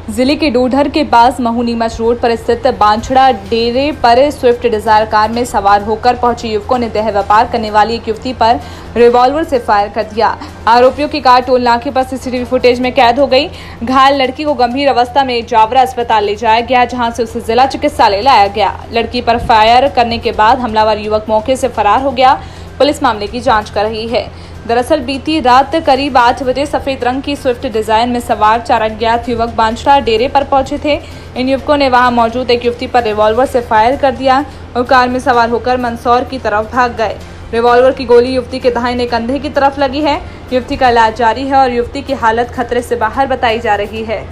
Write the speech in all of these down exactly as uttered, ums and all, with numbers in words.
जिले के डोडर के पास महू-नीमच रोड पर स्थित बांछड़ा डेरे पर स्विफ्ट डिजायर कार में सवार होकर पहुंचे युवकों ने देह व्यापार करने वाली एक युवती पर रिवॉल्वर से फायर कर दिया। आरोपियों की कार टोल नाके पर सीसीटीवी फुटेज में कैद हो गई। घायल लड़की को गंभीर अवस्था में जावरा अस्पताल ले जाया गया, जहां से उसे जिला चिकित्सालय लाया गया। लड़की पर फायर करने के बाद हमलावर युवक मौके से फरार हो गया। पुलिस मामले की जाँच कर रही है। दरअसल बीती रात करीब आठ बजे सफेद रंग की स्विफ्ट डिजायर में सवार चार अज्ञात युवक बांछड़ा डेरे पर पहुंचे थे। इन युवकों ने वहां मौजूद एक युवती पर रिवॉल्वर से फायर कर दिया और कार में सवार होकर मंदसौर की तरफ भाग गए। रिवॉल्वर की गोली युवती के दाहिने कंधे की तरफ लगी है। युवती का इलाज जारी है और युवती की हालत खतरे से बाहर बताई जा रही है।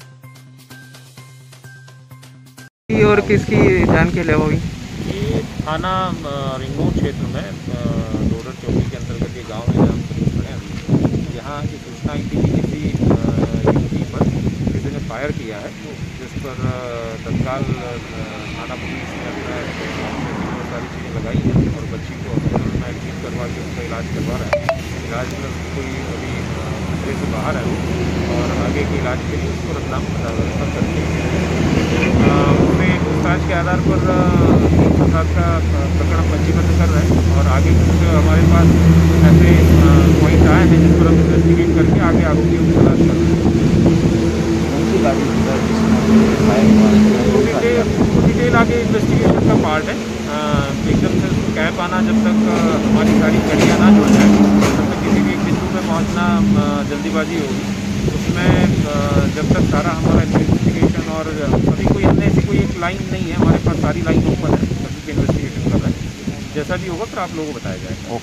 और किसकी जान के लिए होगी? ये थाना रिंगनूर क्षेत्र में डोडर चौकी के अंतर्गत ये गांव है जहाँ हम खड़े हैं। यहाँ की सूचना आई थी कि किसी युवती पर किसी ने फायर किया है, जिस पर तत्काल थाना पुलिस ने अपना सारी चीज़ें लगाई हैं और बच्ची को हॉस्पिटल में एडमिट करवा के उसका इलाज करवा रहे हैं। इलाज में कोई अभी खतरे से बाहर है और आगे के इलाज के लिए उसको रतलाम रेफर कर दिया। उसमें पूछताछ के आधार पर साथ का प्रकरण पंजीबद्ध कर रहे हैं और आगे कुछ हमारे पास ऐसे पॉइंट आए हैं जिस पर हम इन्वेस्टिगेट करके आगे आरोपियों की तलाश कर रहे हैं। डिटेल आगे इन्वेस्टिगेशन का पार्ट है। एकदम से उसको कैप आना जब तक हमारी सारी कड़ियाँ ना जुड़ जाए तब तक किसी भी एक बिंदु पर पहुँचना जल्दीबाजी होगी। उसमें जब तक सारा हमारा इन्वेस्टिगेशन और अभी कोई हमने ऐसी कोई एक लाइन नहीं है, हमारे पास सारी लाइन ओपन है, सभी के इन्वेस्टिगेशन कर रहे हैं। जैसा भी होगा फिर आप लोगों को बताया जाएगा।